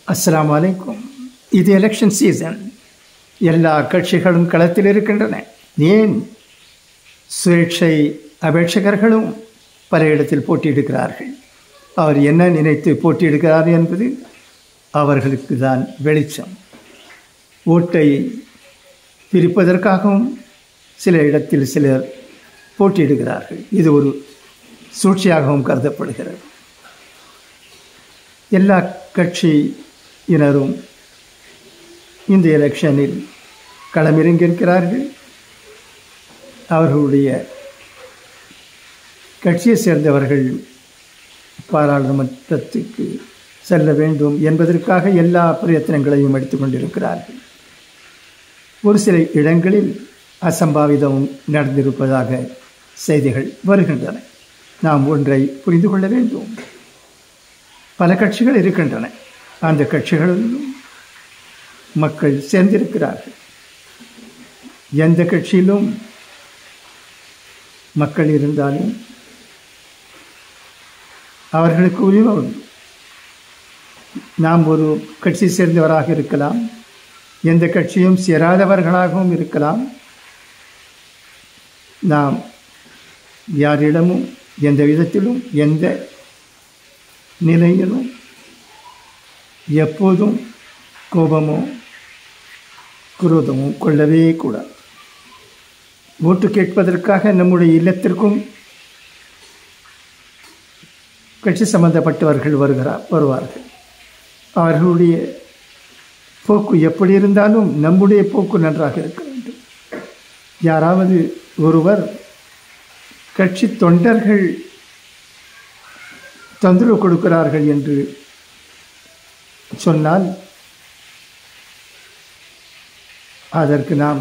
அஸ்ஸலாமு அலைக்கும். இது எலெக்ஷன் சீசன். எல்லா கட்சிகளும் களத்தில் இருக்கின்றன. ஏன் சுயேட்சை அபேட்சகர்களும் பல இடத்தில் போட்டியிடுகிறார்கள். அவர் என்ன நினைத்து போட்டியிடுகிறார் என்பது அவர்களுக்கு தான் வெளிச்சம். ஓட்டை பிரிப்பதற்காகவும் சில இடத்தில் சிலர் போட்டியிடுகிறார்கள். இது ஒரு சூழ்ச்சியாகவும் கருதப்படுகிறது. எல்லா கட்சியினரும் இந்த எலெக்ஷனில் களமிறங்கியிருக்கிறார்கள். அவர்களுடைய கட்சியை சேர்ந்தவர்கள் பாராளுமன்றத்துக்கு செல்ல வேண்டும் என்பதற்காக எல்லா பிரயத்தனங்களையும் எடுத்துக்கொண்டிருக்கிறார்கள். ஒரு சில இடங்களில் அசம்பாவிதமும் நடந்திருப்பதாக செய்திகள் வருகின்றன. நாம் ஒன்றை புரிந்து கொள்ள வேண்டும். பல கட்சிகள் இருக்கின்றன. அந்த கட்சிகளிலும் மக்கள் சேர்ந்திருக்கிறார்கள். எந்த கட்சியிலும் மக்கள் இருந்தாலும் அவர்களுக்கு உரிமை உண்டு. நாம் ஒரு கட்சி சேர்ந்தவராக இருக்கலாம், எந்த கட்சியும் சேராதவர்களாகவும் இருக்கலாம். நாம் யாரிடமும் எந்த விதத்திலும் எந்த நிலையிலும் எப்போதும் கோபமோ குரோதமோ கொள்ளவே கூடாது. ஓட்டு கேட்பதற்காக நம்முடைய இல்லத்திற்கும் கட்சி சம்பந்தப்பட்டவர்கள் வருவார்கள். அவர்களுடைய போக்கு எப்படி இருந்தாலும் நம்முடைய போக்கு நன்றாக இருக்க வேண்டும். யாராவது ஒருவர் கட்சி தொண்டர்கள் தொந்தரவு கொடுக்கிறார்கள் என்று சொன்னால் அதற்கு நாம்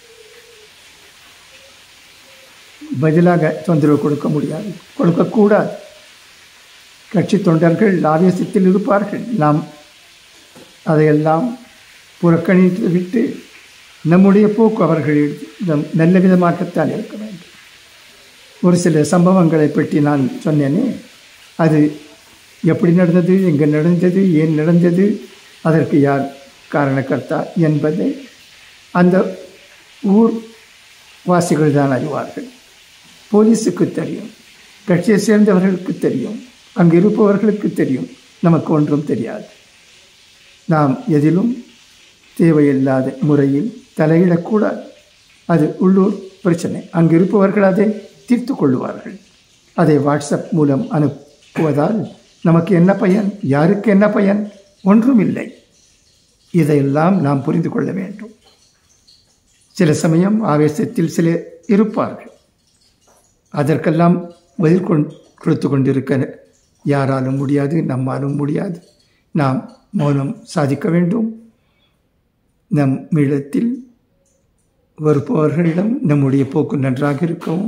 பதிலாக தொந்தரவு கொடுக்க முடியாது, கொடுக்கக்கூடாது. கட்சி தொண்டர்கள் ஆவேசத்தில் இருப்பார்கள். நாம் அதையெல்லாம் புறக்கணித்து விட்டு நம்முடைய போக்கு அவர்களிடம் நல்ல விதமாகத்தான் இருக்க வேண்டும். ஒரு சில சம்பவங்களை பற்றி நான் சொன்னேனே, அது எப்படி நடந்தது, எங்கே நடந்தது, ஏன் நடந்தது, அதற்கு யார் காரணக்கர்த்தா என்பதை அந்த ஊர் வாசிகள் தான் அறிவார்கள். போலீஸுக்கு தெரியும், கட்சியை சேர்ந்தவர்களுக்கு தெரியும், அங்கு இருப்பவர்களுக்கு தெரியும். நமக்கு ஒன்றும் தெரியாது. நாம் எதிலும் தேவையில்லாத முறையில் தலையிடக்கூடாது. அது உள்ளூர் பிரச்சனை. அங்கு இருப்பவர்கள் அதை தீர்த்து கொள்ளுவார்கள். அதை வாட்ஸ்அப் மூலம் அனுப்புவதால் நமக்கு என்ன பயன், யாருக்கு என்ன பயன்? ஒன்றும் இல்லை. இதையெல்லாம் நாம் புரிந்து கொள்ள வேண்டும். சில சமயம் ஆவேசத்தில் சில இருப்பார்கள். அதற்கெல்லாம் பதில் கொடுத்து கொண்டிருக்க யாராலும் முடியாது, நம்மாலும் முடியாது. நாம் மௌனம் சாதிக்க வேண்டும். நம் இடத்தில் வருபவர்களிடம் நம்முடைய போக்கு நன்றாக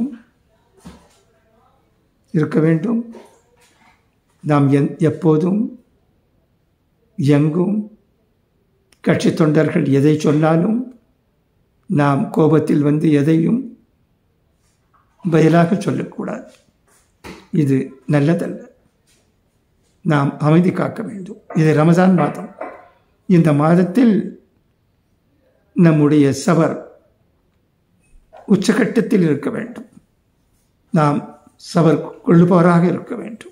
இருக்க வேண்டும். நாம் எப்போதும் எங்கும் கட்சி தொண்டர்கள் எதை சொன்னாலும் நாம் கோபத்தில் வந்து எதையும் பதிலாக சொல்லக்கூடாது. இது நல்லதல்ல. நாம் அமைதி காக்க வேண்டும். இது ரமஜான் மாதம். இந்த மாதத்தில் நம்முடைய சபர் உச்சகட்டத்தில் இருக்க வேண்டும். நாம் சபர் கொள்ளுபவராக இருக்க வேண்டும்.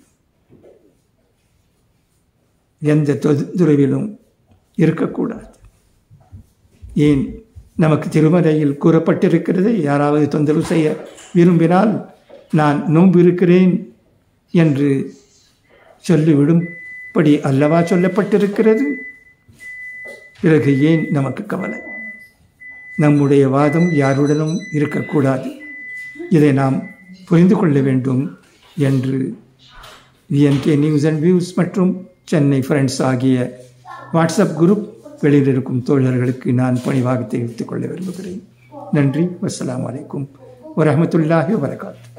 எந்த துறவிலும் இருக்கக்கூடாது. ஏன், நமக்கு திருமறையில் கூறப்பட்டிருக்கிறது, யாராவது தொந்தரவு செய்ய விரும்பினால் நான் நோன்பு இருக்கிறேன் என்று சொல்லிவிடும்படி அல்லவா சொல்லப்பட்டிருக்கிறது. பிறகு ஏன் நமக்கு கவலை? நம்முடைய வாதம் யாருடனும் இருக்கக்கூடாது. இதை நாம் புரிந்து கொள்ள வேண்டும் என்று VNK நியூஸ் அண்ட் வியூஸ் மற்றும் சென்னை ஃப்ரெண்ட்ஸ் ஆகிய வாட்ஸ்அப் குரூப் வெளியிலிருக்கும் தோழர்களுக்கு நான் பணிவாக தெரிவித்துக் கொள்ள விரும்புகிறேன். நன்றி. வஸ்ஸலாமு அலைக்கும் வரஹ்மத்துல்லாஹி வபரகாத்துஹு.